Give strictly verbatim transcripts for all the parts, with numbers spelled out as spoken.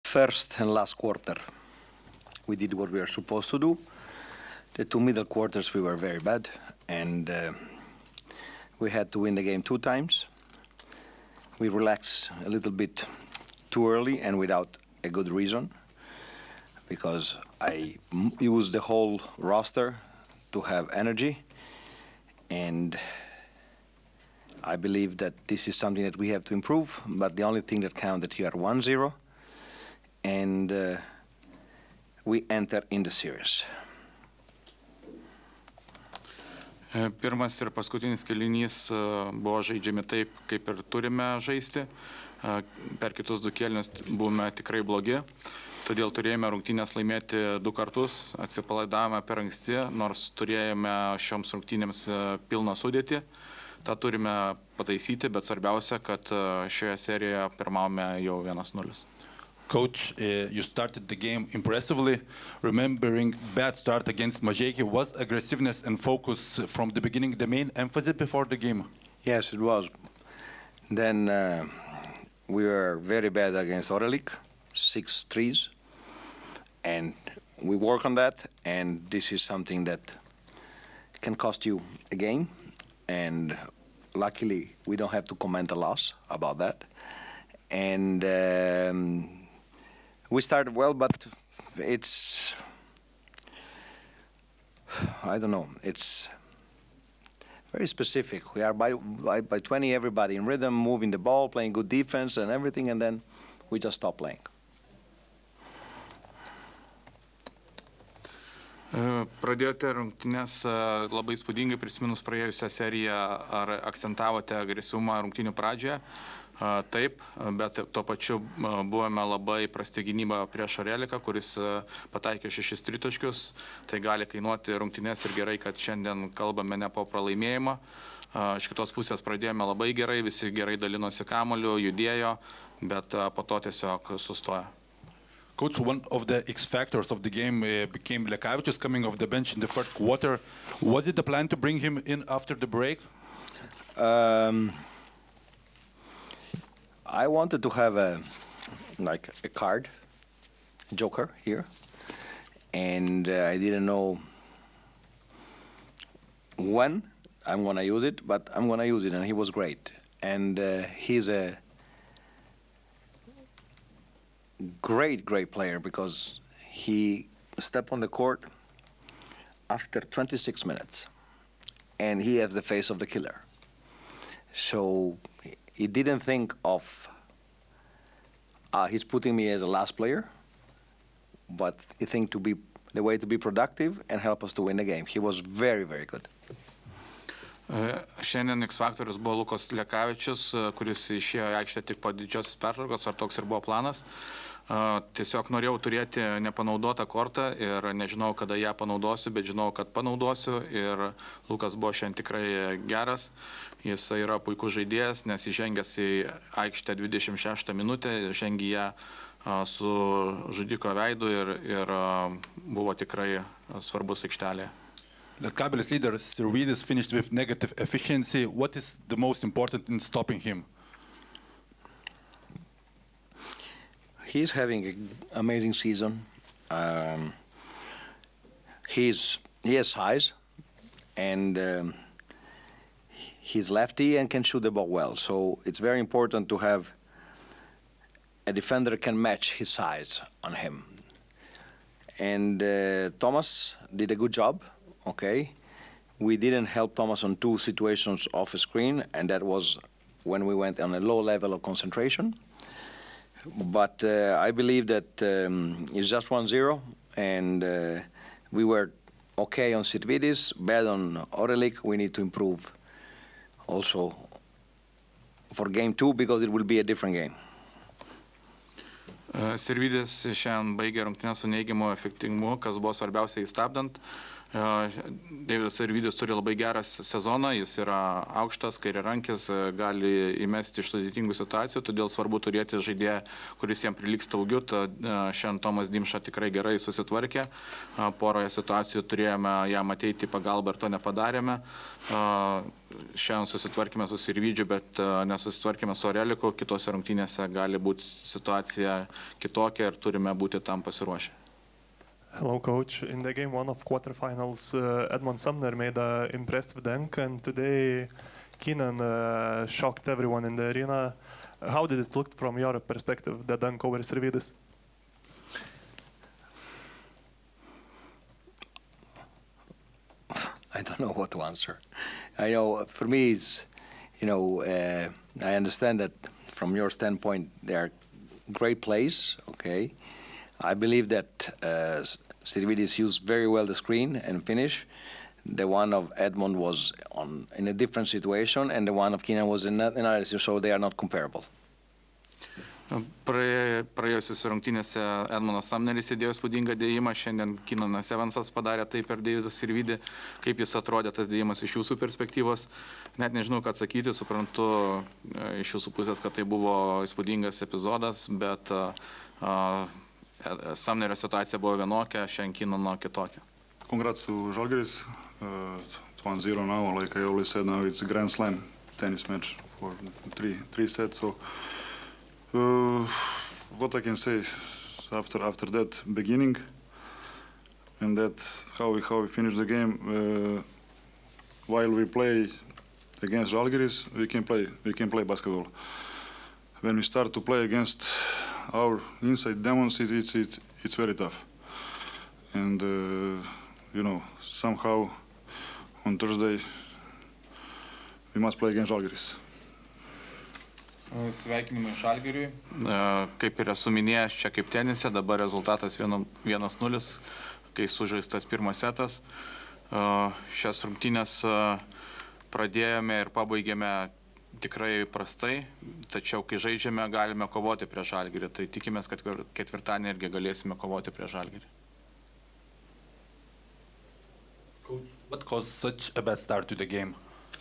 first and last quarter, we did what we are supposed to do. The two middle quarters, we were very bad, and uh, we had to win the game two times. We relaxed a little bit too early and without a good reason, because I m used the whole roster to have energy, and I believe that this is something that we have to improve, but the only thing that counts that you are one zero, and uh, we enter in the series. Pirmas ir paskutinis kėlinys buvo žaidžiami taip, kaip ir turime žaisti. Per kitus du kėlinius buvome tikrai blogi. Todėl turėjome rungtynės laimėti du kartus, atsipalaidavome per anksti, nors turėjome šioms rungtynėms pilną sudėtį. tą turime pataisyti, bet svarbiausia, kad šioje serijoje pirmavome jau vienas nulis. Coach, uh, you started the game impressively. Remembering bad start against Mažeikiai, was aggressiveness and focus from the beginning the main emphasis before the game? Yes, it was. Then uh, we were very bad against Orlik, six threes, and we work on that, and this is something that can cost you a game, and luckily we don't have to comment a loss about that. And um, we started well, but it's, I don't know, it's very specific. We are by, by, by twenty, everybody in rhythm, moving the ball, playing good defense and everything, and then we just stop playing. Pradėjote rungtynes labai įspūdingai, prisiminus praėjusią seriją, ar akcentavote agresyvumą rungtynių pradžioje? Taip, bet tuo pačiu buvome labai prasti gynyba prieš Oreliką, kuris pataikė šešis tritaškius. Tai gali kainuoti rungtynes ir gerai, kad šiandien kalbame ne po pralaimėjimą. Iš kitos pusės pradėjome labai gerai, visi gerai dalinosi kamuoliu, judėjo, bet po to tiesiog sustojo. Coach, one of the X factors of the game uh, became Lekavičius coming off the bench in the third quarter. Was it the plan to bring him in after the break? Um, I wanted to have a like a card, joker here, and uh, I didn't know when I'm gonna use it, but I'm gonna use it, and he was great. And uh, he's a great, great player because he stepped on the court after twenty-six minutes, and he has the face of the killer. So he didn't think of, uh, he's putting me as a last player, but he think to be the way to be productive and help us to win the game. He was very, very good. Šiandien X faktorius buvo Lukas Lekavičius, kuris išėjo į aikštę tik po didžiosios pertraukos, ar toks ir buvo planas. Tiesiog norėjau turėti nepanaudotą kortą ir nežinau, kada ją panaudosiu, bet žinau, kad panaudosiu, ir Lukas buvo šiandien tikrai geras. Jis yra puikus žaidėjas, nes įžengęs į aikštę dvidešimt šeštą minutę, žengė ją su žudiko veidu ir, ir buvo tikrai svarbus aikštelėje. Lietkabelis leader Sirvydis finished with negative efficiency. What is the most important in stopping him? He's having an amazing season. Um, he's, he has size, and um, he's lefty and can shoot the ball well. So it's very important to have a defender that can match his size on him. And uh, Thomas did a good job. Okay, we didn't help Thomas on two situations off the screen, and that was when we went on a low level of concentration. But uh, I believe that um, it's just one zero, and uh, we were okay on Sirvidis, bad on Orlik. We need to improve also for game two because it will be a different game. Sirvidis šiandien baigė rungtynes su neigiamu efektyvumu, kas buvo svarbiausia įstabdant. Deividas Sirvydis turi labai gerą sezoną, jis yra aukštas, kairiarankis, gali įmesti iš sudėtingų situacijų, todėl svarbu turėti žaidėją, kuris jam prilygsta ūgiu. Šiandien Tomas Dimša tikrai gerai susitvarkė, poroje situacijų turėjome jam ateiti į pagalbą ir to nepadarėme. Šiandien susitvarkėme su Sirvydžiu, bet nesusitvarkėme su Oreliku, kitose rungtynėse gali būti situacija kitokia ir turime būti tam pasiruošę. Hello, coach. In the game one of quarterfinals, uh, Edmond Sumner made an impressive dunk, and today Keenan uh, shocked everyone in the arena. How did it look from your perspective, the dunk over Sirvydis? I don't know what to answer. I know for me, it's, you know, uh, I understand that from your standpoint, they are great plays, okay? I believe that uh, Sirvydis used very well the screen and finish. The one of Edmond was on in a different situation, and the one of Keenan was in another, so they are not comparable. Praėjusios rungtynėse Edmondas Sumneris įdėjo įspūdingą dėjimą, šiandien Keenanas Evansas padarė tai per Deividą Sirvydį. Kaip jis atrodė tas dėjimas iš jūsų perspektyvos? Net nežinau, ką atsakyti, suprantu iš jūsų pusės, kad tai buvo įspūdingas epizodas, bet uh, Sumnerio situacija buvo vienokia, šiandien Keenano kitokia. Congrats to Žalgiris. Uh, it's one zero now, like I always said, now it's a Grand Slam tennis match for three, three sets, so Uh, what I can say after after that beginning and that how we how we finish the game, uh, while we play against Žalgiris, we can play we can play basketball. When we start to play against our inside demons, it, it's it's it's very tough. And uh, you know, somehow on Thursday we must play against Žalgiris. Sveikinimai Žalgiriui. Kaip ir esu minėjęs, čia kaip tenise, dabar rezultatas vienas nulis, kai sužaistas pirmas setas. Šias rungtynės pradėjome ir pabaigėme tikrai prastai, tačiau kai žaidžiame, galime kovoti prie Žalgirį. Tai tikimės, kad ketvirtadienį irgi galėsime kovoti prie Žalgirį. Coach, what caused such a bad start to the game?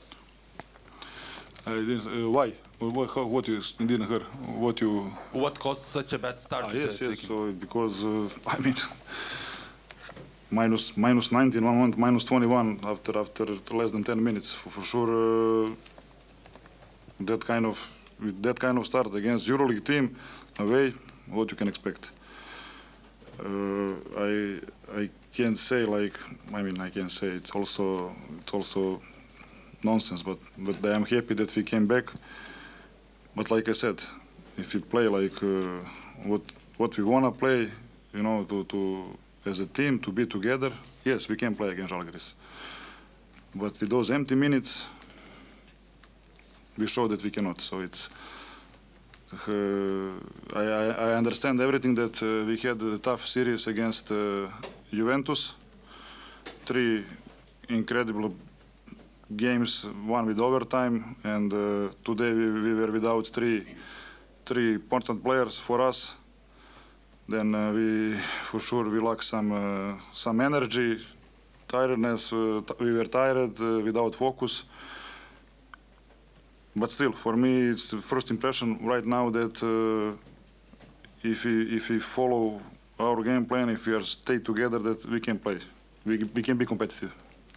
I didn't, uh, why? What, how, what you didn't hear? What you? What caused such a bad start? Ah, to yes, the, yes. the So because uh, I mean, minus minus nineteen, one month, minus twenty-one after after less than ten minutes. For, for sure, uh, that kind of with that kind of start against EuroLeague team away, what you can expect. Uh, I I can't say like I mean I can say it's also it's also. nonsense, but but I am happy that we came back. But like I said, if we play like uh, what what we wanna play, you know, to to as a team to be together, yes, we can play against Žalgiris. But with those empty minutes, we show that we cannot. So it's. Uh, I, I I understand everything that uh, we had a tough series against uh, Juventus. Three incredible games, one with overtime, and uh, today we, we were without three three important players for us. Then uh, we for sure we lack some uh, some energy, tiredness. Uh, we were tired, uh, without focus. But still, for me, it's the first impression right now that uh, if we if we follow our game plan, if we are stay together, that we can play, we we can be competitive.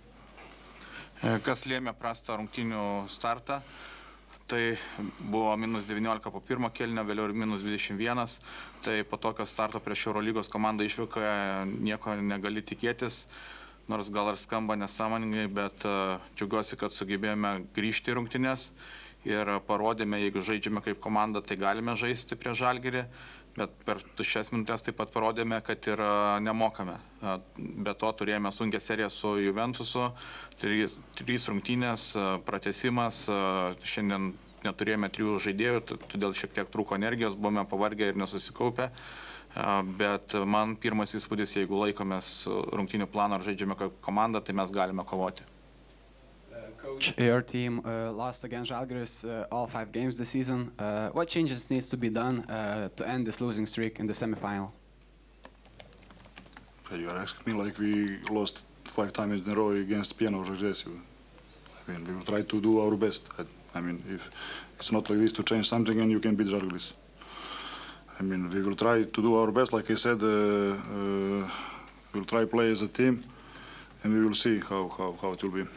Kas lėmė prastą rungtynių startą, tai buvo minus devyniolika po pirmo kėlinio, vėliau ir minus dvidešimt vienas. Tai po tokio starto prieš Eurolygos komandą išvykoje nieko negali tikėtis, nors gal ir skamba nesąmoningai, bet uh, džiaugiuosi, kad sugebėjome grįžti į rungtynes ir parodėme, jeigu žaidžiame kaip komanda, tai galime žaisti prie Žalgirį. Bet per tuščias minutės taip pat parodėme, kad ir nemokame. Be to turėjome sunkią seriją su Juventusu, trys rungtynės, pratęsimas, šiandien neturėjome trijų žaidėjų, todėl šiek tiek trūko energijos, buvome pavargę ir nesusikaupę. Bet man pirmas įspūdis, jeigu laikomės rungtynių planą ar žaidžiame kaip komanda, tai mes galime kovoti. Coach, your team uh, lost against Žalgiris uh, all five games this season. Uh, what changes needs to be done uh, to end this losing streak in the semifinal? You are asking me like we lost five times in a row against Pieno Žvaigždės. I mean, we will try to do our best. I, I mean, if it's not like this to change something and you can beat Žalgiris. I mean, we will try to do our best. Like I said, uh, uh, we'll try to play as a team, and we will see how, how, how it will be.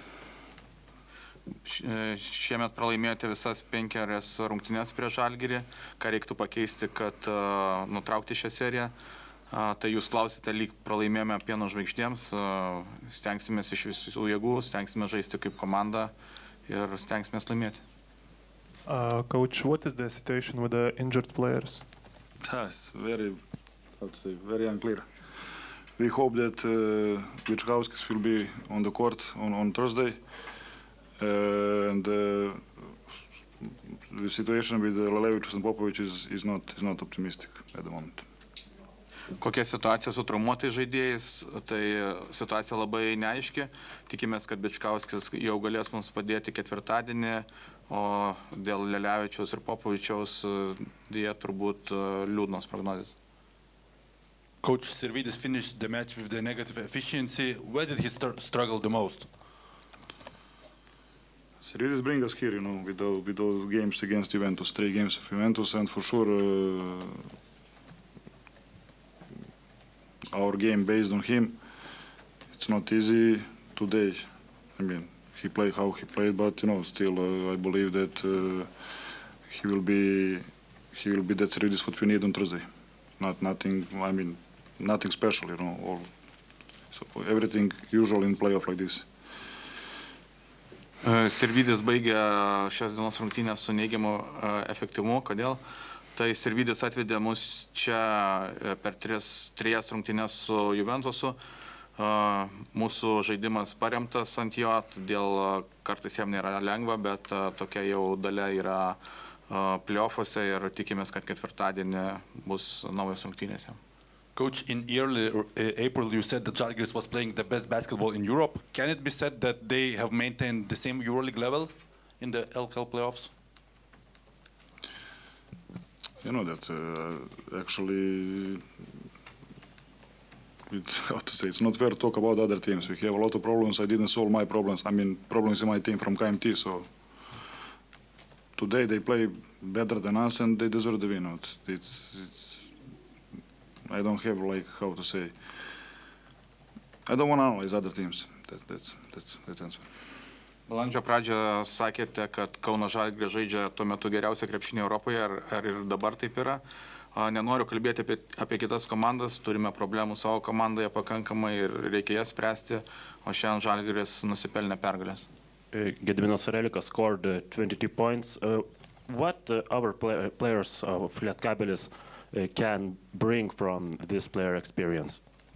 Šiemet pralaimėjote visas penkerias rungtynes prieš Žalgirį. Ką reiktų pakeisti, kad uh, nutraukti šią seriją? Uh, tai jūs klausite, lyg pralaimėjome Pieno Žvaigždėms. Uh, stengsimės iš visų jėgų, stengsime žaisti kaip komanda ir stengsimės laimėti. Uh, coach, what is the situation with the injured players? That's very, how to say, very unclear. We hope that uh, Vičkauskis will be on the court on, on Thursday. Uh, and uh, the situation with Lelevičius and Popovič is, is, not, is not optimistic at the moment. Kokia situacija su traumuotais žaidėjais, tai situacija labai neaiški. Tikimės, kad Bičkauskis jau galės mums padėti ketvirtadienį, o dėl Lelevičiaus ir Popovičiaus dėja turbūt liūdnos prognozės. Coach Sirvidis finished the match with the negative efficiency. Where did he struggle the most? Sirvidis brings us here, you know, with those, with those games against Juventus, three games of Juventus, and for sure uh, our game based on him, it's not easy today. I mean, he played how he played, but you know, still uh, I believe that uh, he will be he will be that Sirvidis what we need on Thursday. Not nothing. I mean, nothing special, you know. All, so everything usual in playoff like this. Sirvidis baigė šios dienos rungtynės su neigiamu efektyvumu. Kodėl? Tai Sirvidis atvedė mus čia per tris, trijas rungtynės su Juventusu. Mūsų žaidimas paremtas ant jo, todėl kartais jam nėra lengva, bet tokia jau dalia yra playoffuose ir tikimės, kad ketvirtadienį bus naujos rungtynės. Coach, in early uh, April you said that Žalgiris was playing the best basketball in Europe. Can it be said that they have maintained the same EuroLeague level in the L K L playoffs? You know that uh, actually, it's, how to say, it's not fair to talk about other teams. We have a lot of problems. I didn't solve my problems. I mean, problems in my team from K M T. So today they play better than us and they deserve the win. It's, it's, it's I don't have, like, how to say, I don't want to analyze other teams. That, that's, that's, that's the answer. Balandžio pradžioje sakėte, kad Kauno Žalgiris žaidžia tuo metu geriausią krepšinį Europoje, ar, ar ir dabar taip yra. Nenoriu kalbėti apie, apie kitas komandas, turime problemų savo komandoje pakankamai ir reikia jas spręsti, o šiandien Žalgiris nusipelnė pergalės. Gediminas Varelikas scored uh, twenty-two points. Uh, what uh, other play players of Lietkabelis Uh, can bring from this player experience?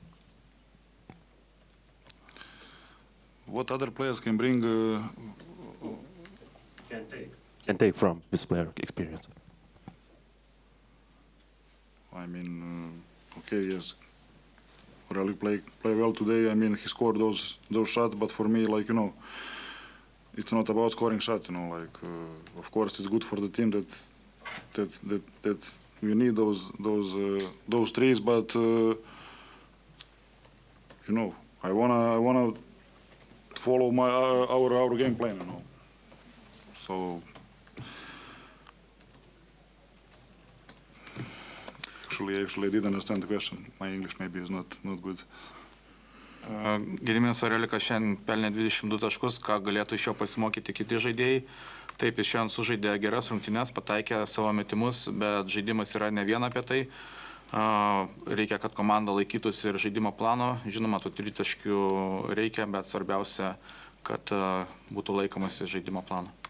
What other players can bring? Uh, can take. Can take from this player experience. I mean, uh, okay, yes. Really play play well today. I mean, he scored those those shots, but for me, like you know, it's not about scoring shots. You know, like uh, of course it's good for the team that that that that. We need those those uh, those trees, but uh, you know, I wanna I wanna follow my uh, our our game plan, you know. So actually, actually, I didn't understand the question. My English maybe is not not good. Gediminas Varelikas šiandien pelnė dvidešimt du taškus, ką galėtų iš jo pasimokyti kiti žaidėjai. Taip, jis šiandien sužaidė geras rungtynes, pataikė savo metimus, bet žaidimas yra ne vien apie tai. Reikia, kad komanda laikytųsi ir žaidimo plano. Žinoma, tų tritaškių reikia, bet svarbiausia, kad būtų laikomasi žaidimo plano.